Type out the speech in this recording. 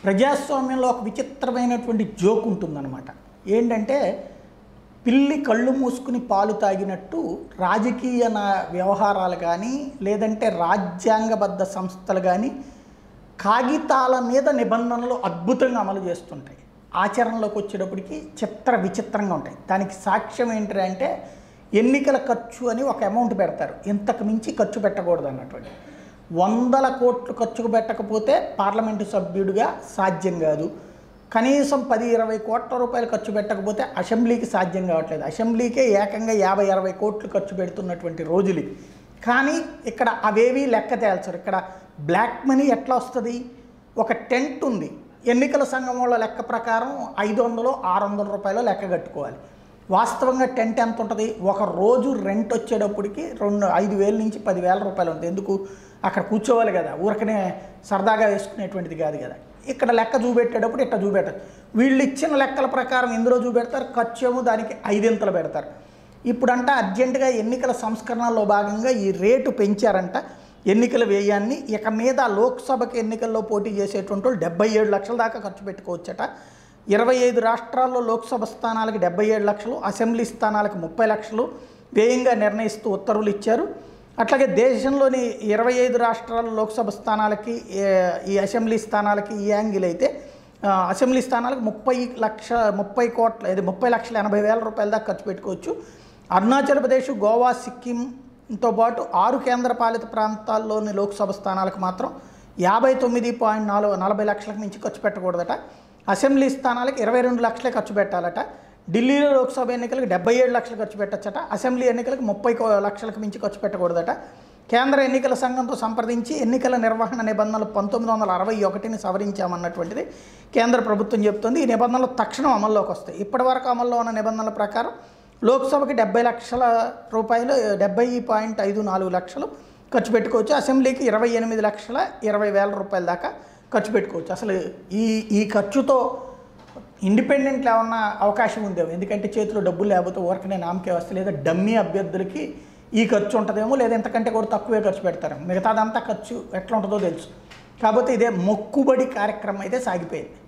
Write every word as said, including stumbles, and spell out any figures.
ప్రజాస్వామ్యంలో ఒక విచిత్రమైనటువంటి జోక్ ఉంటుందన్నమాట. ఏంటంటే పిల్లి కళ్ళు మూసుకుని పాలు తాగినట్టు రాజకీయ నా వ్యవహారాలు కానీ లేదంటే రాజ్యాంగబద్ధ సంస్థలు కానీ కాగితాల మీద నిబంధనలు అద్భుతంగా అమలు చేస్తుంటాయి. ఆచరణలోకి వచ్చేటప్పటికి చిత్ర విచిత్రంగా ఉంటాయి. దానికి సాక్ష్యం ఏంటంటే ఎన్నికల ఖర్చు అని ఒక అమౌంట్ పెడతారు, ఇంతకు మించి ఖర్చు పెట్టకూడదు అన్నటువంటి. వందల కోట్లు ఖర్చు పెట్టకపోతే పార్లమెంటు సభ్యుడిగా సాధ్యం కాదు. కనీసం పది ఇరవై కోట్ల రూపాయలు ఖర్చు పెట్టకపోతే అసెంబ్లీకి సాధ్యం కావట్లేదు. అసెంబ్లీకే ఏకంగా యాభై అరవై కోట్లు ఖర్చు పెడుతున్నటువంటి రోజులు. కానీ ఇక్కడ అవేవి లెక్క తేల్చరు. ఇక్కడ బ్లాక్ మనీ ఎట్లా వస్తుంది? ఒక టెంట్ ఉంది, ఎన్నికల సంఘం వాళ్ళ లెక్క ప్రకారం ఐదు వందలు ఆరు వందల రూపాయలు లెక్క కట్టుకోవాలి. వాస్తవంగా టెంట్ ఎంత ఉంటుంది? ఒక రోజు రెంట్ వచ్చేటప్పటికి రెండు ఐదు వేల నుంచి పదివేల రూపాయలు ఉంటుంది. ఎందుకు? అక్కడ కూర్చోవాలి కదా, ఊరకనే సరదాగా వేసుకునేటువంటిది కాదు కదా. ఇక్కడ లెక్క చూపెట్టేటప్పుడు ఇట్లా చూపెట్టారు. వీళ్ళు ఇచ్చిన లెక్కల ప్రకారం ఇందులో చూపెడతారు, ఖర్చు ఏమో దానికి ఐదింతలు పెడతారు. ఇప్పుడంట అర్జెంటుగా ఎన్నికల సంస్కరణలో భాగంగా ఈ రేటు పెంచారంట ఎన్నికల వ్యయాన్ని. ఇక మీద లోక్సభకి ఎన్నికల్లో పోటీ చేసేటువంటి వాళ్ళు డెబ్బై ఏడు లక్షల దాకా ఖర్చు పెట్టుకోవచ్చట. ఇరవై ఐదు రాష్ట్రాల్లో లోక్సభ స్థానాలకి డెబ్బై ఏడు లక్షలు, అసెంబ్లీ స్థానాలకు ముప్పై లక్షలు వ్యయంగా నిర్ణయిస్తూ ఉత్తర్వులు ఇచ్చారు. అట్లాగే దేశంలోని ఇరవై ఐదు రాష్ట్రాల లోక్సభ స్థానాలకి ఈ అసెంబ్లీ స్థానాలకి ఈ యాంగిల్ అయితే అసెంబ్లీ స్థానాలకు ముప్పై లక్ష ముప్పై కోట్ల ఇది ముప్పై లక్షల ఎనభై వేల రూపాయల దాకా ఖర్చు పెట్టుకోవచ్చు. అరుణాచల్ ప్రదేశ్, గోవా, సిక్కింతో పాటు ఆరు కేంద్రపాలిత ప్రాంతాల్లోని లోక్సభ స్థానాలకు మాత్రం యాభై తొమ్మిది పాయింట్ నాలుగు నలభై లక్షలకు మించి ఖర్చు పెట్టకూడదట. అసెంబ్లీ స్థానాలకు ఇరవై రెండు లక్షలే ఖర్చు పెట్టాలట. ఢిల్లీలో లోక్సభ ఎన్నికలకు డెబ్బై ఏడు లక్షలు ఖర్చు పెట్టచ్చట. అసెంబ్లీ ఎన్నికలకు ముప్పై లక్షలకు మించి ఖర్చు పెట్టకూడదట. కేంద్ర ఎన్నికల సంఘంతో సంప్రదించి ఎన్నికల నిర్వహణ నిబంధనలు పంతొమ్మిది వందల అరవై ఒకటిని సవరించామన్నటువంటిది కేంద్ర ప్రభుత్వం చెబుతుంది. ఈ నిబంధనలు తక్షణం అమల్లోకి వస్తాయి. ఇప్పటివరకు అమల్లో ఉన్న నిబంధనల ప్రకారం లోక్సభకి డెబ్బై లక్షల రూపాయలు డెబ్బై పాయింట్ ఐదు నాలుగు లక్షలు ఖర్చు పెట్టుకోవచ్చు. అసెంబ్లీకి ఇరవై ఎనిమిది లక్షల ఇరవై వేల రూపాయల దాకా ఖర్చు పెట్టుకోవచ్చు. అసలు ఈ ఈ ఖర్చుతో ఇండిపెండెంట్లు ఏమన్నా అవకాశం ఉందేమో, ఎందుకంటే చేతిలో డబ్బులు లేకపోతే ఊరకనే నామకే వస్తే లేదా డమ్మీ అభ్యర్థులకి ఈ ఖర్చు ఉంటుందేమో, లేదా ఎంతకంటే కూడా తక్కువే ఖర్చు పెడతారు. మిగతాదంతా ఖర్చు ఎట్లా ఉంటుందో తెలుసు. కాకపోతే ఇదే మొక్కుబడి కార్యక్రమం అయితే సాగిపోయింది.